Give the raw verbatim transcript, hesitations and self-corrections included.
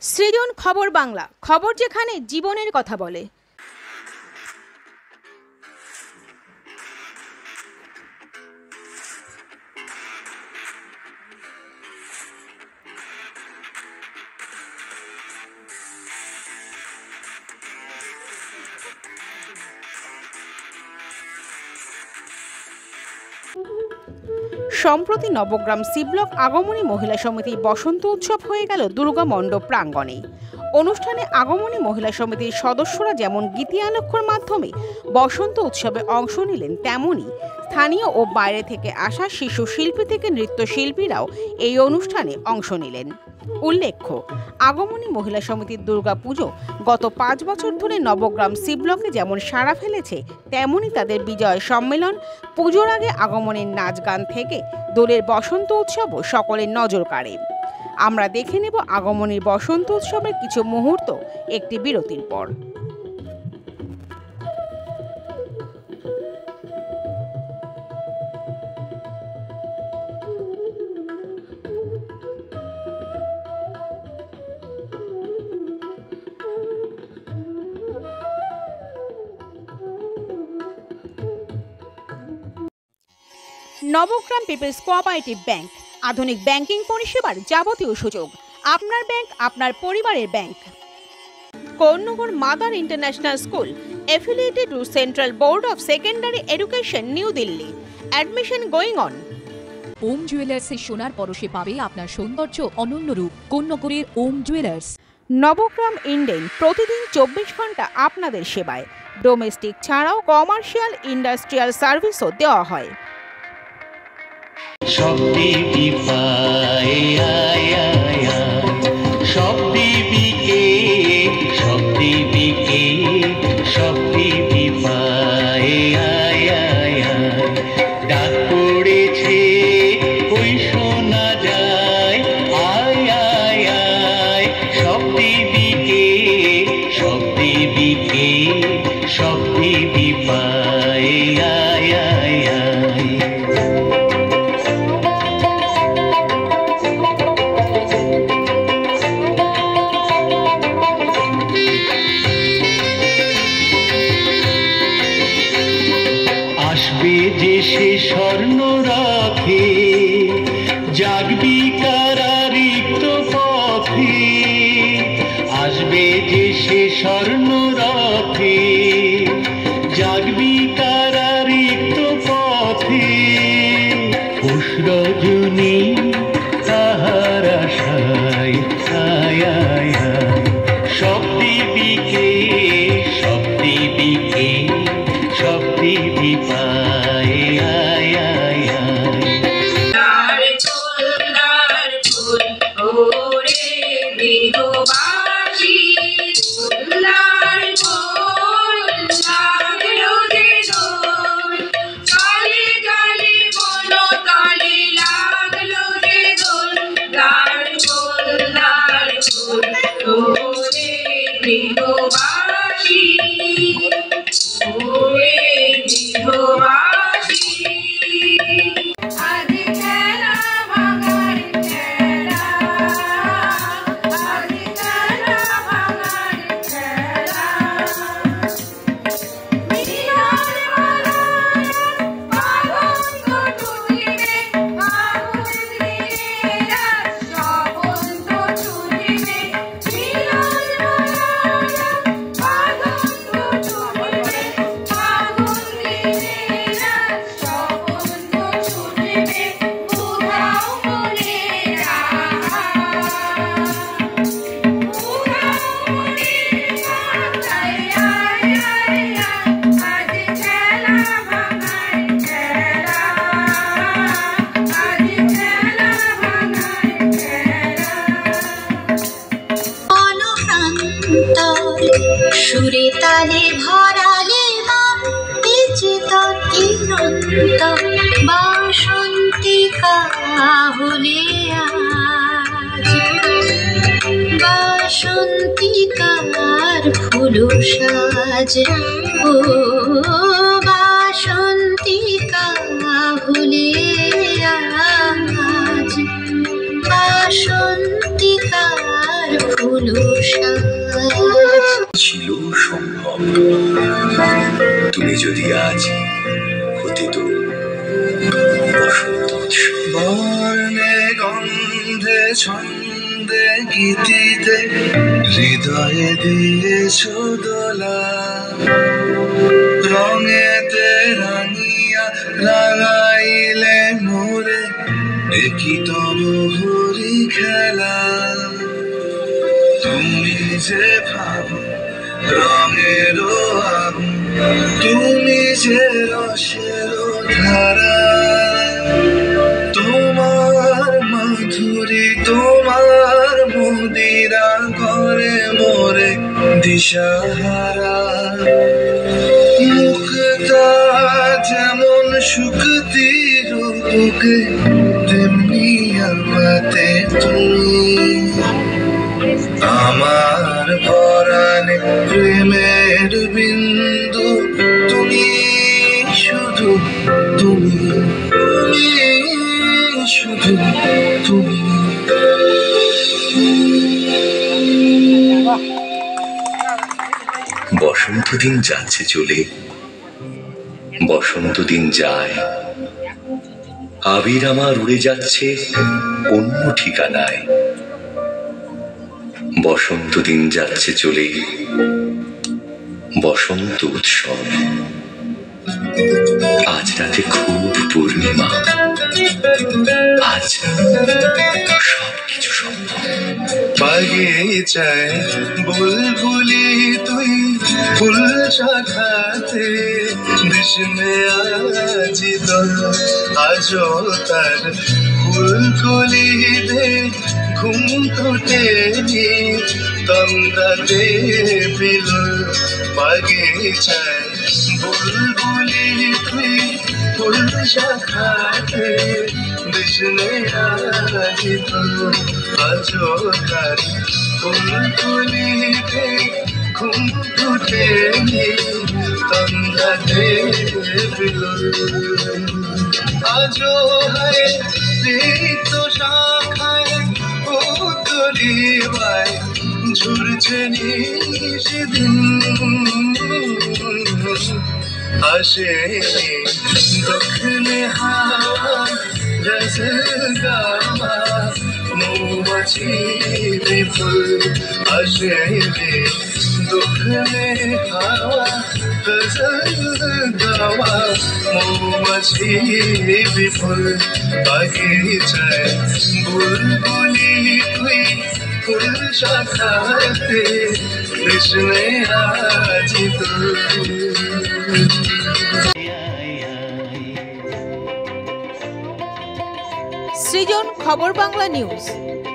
সৃজন খবর বাংলা, খবর যেখানে জীবনের কথা বলে। সম্প্রতি নবগ্রাম সি ব্লক আগমনী মহিলা সমিতির বসন্ত উৎসব হয়ে গেল দুর্গা মণ্ডপ প্রাঙ্গণে। অনুষ্ঠানে আগমনী মহিলা সমিতির সদস্যরা যেমন গীতিয়ালক্ষর মাধ্যমে বসন্ত উৎসবে অংশ নিলেন, তেমনি স্থানীয় ও বাইরে থেকে আসা শিশু শিল্পী থেকে নৃত্যশিল্পীরাও এই অনুষ্ঠানে অংশ নিলেন। উল্লেখ্য, আগমনী মহিলা সমিতির দুর্গা পুজো গত পাঁচ বছর ধরে নবগ্রাম সি ব্লকে যেমন সাড়া ফেলেছে, তেমনি তাদের বিজয় সম্মেলন, পুজোর আগে আগমনের নাচ গান থেকে দোলের বসন্ত উৎসবও সকলের নজর কাড়ে। আমরা দেখে নেব আগমনীর বসন্ত উৎসবের কিছু মুহূর্ত একটি বিরতির পর। নবগ্রাম পিপলস কোঅপারেটিভ ব্যাংক, আধুনিক ব্যাংকিং পরিষেবার যাবতীয় সুযোগ। আপনার ব্যাংক, আপনার পরিবারের bank. Konnagar mother international school, affiliated to Central Board of Secondary Education, new Delhi. Admission going on. Om জুয়েলার্সের সোনার পরশে পাবে আপনার সৌন্দর্য অনন্য রূপ। কোন্নগরের ওম জুয়েলার্স। নবগ্রাম ইন্ডেন প্রতিদিন চব্বিশ ঘন্টা আপনাদের সেবায়। ডোমেস্টিক ছাড়াও কমার্শিয়াল ইন্ডাস্ট্রিয়াল সার্ভিসও দেওয়া হয়। শক্তি বিপায় শক্তি বিকে শক্তি বিকে শক্তি বিপায় ডাক পড়েছে ওই শোনা যায় আয় আয় আয় শক্তি বিকে শক্তি বিকে শক্তি বিপায় আসবে যে সে স্বর্ণ রাখে জাগবি কারারিক্ত পথে আসবে যে সে স্বর্ণ রাখে জাগবি কারারিক্ত পথে পুষ রজনী তাহার আশায় আয় আয় শক্তি বিকে শক্তি বিকে শক্তি বিপায় আয় আয় আয় সোনার ফুল ওরে গৃহবাসী সোনার ফুল লাগলো যে দোল কালে কালে বলো কালে লাগলো যে দোল লাল সোনার ফুল ওরে গৃহবাসী ওরে গৃহবাসী আজ খেলা ভাঙার খেলা আজ খেলা ভাঙার খেলা মিলন মালার পাবন টুটিবে আগুন দিলে সবন তো ছুটিবে মিলন মালার পাবন টুটিবে আগুন দিলে সবন তো ছুটিবে উধাও মনে সুরে তালে ভরালে মা বিচিতর চিরন্ত বাসন্তিকা হলে আজ বাসন্তিকার ফুল সাজ ও বাসন্তিকা হলে আজ বাসন্তিকার ফুল হলো সাজ। ছিল সম্ভব তুমি যদি আজ হতে তো বসন্ত উৎসব। বর্ণে গন্ধে ছন্দে গীতিতে হৃদয়ে দিয়েছ দোলা, রঙেতে রাঙিয়া রাঙাইলে মোরে একই তরহরি খেলা। তুমি যে ভাবো রঙের আগুন, তুমি যে রসের ধারা, তোমার মাধুরী তোমার মদিরা করে মোরে দিশাহারা। মুক্তা যেমন শুকতির বুকে তেমনি আমাতে তুমি, আমার পরাণে প্রেমের বিন্দু তুমি, শুধু তুমি, তুমি শুধু তুমি। বসন্ত দিন যাচ্ছে চলে, বসন্ত দিন যায়, আবির আমার উড়ে যাচ্ছে অন্য ঠিকানায়। বসন্ত দিন যাচ্ছে চলে, বসন্ত উৎসব। আজ রাতে খুব পূর্ণিমা, আজ সবকিছু সম্ভব। বাগিচায় বুলবুলি তুই ফুল শাখাতে বিষ্ণে আজি দল, আজও তার ফুলকলি দে ঘুম ফুটেনি তন্দাতে বিলুল। বাগিচায় বুলবুলি তুই ফুল শাখাতে বিষ্ণে আজি দল, আজও তার ফুলকলি দে ঘুম ফুটেনি তন্দাতে বিলুল। আজও হয় রিক্ত শাখায় উত্তরিবায় ঝুরছে নিষদিন, আসেনি দক্ষিণে হাওয়া গজল গাওয়া মৌমাছি বিপুল। আসেনি দক্ষিণে হাওয়া গজল গাওয়া মৌমাছি বিপুল। বাগিচায় বুলবুলি তুই ফুল শাখাতে কৃষ্ণে আজি তুল। সৃজন খবর বাংলা নিউজ।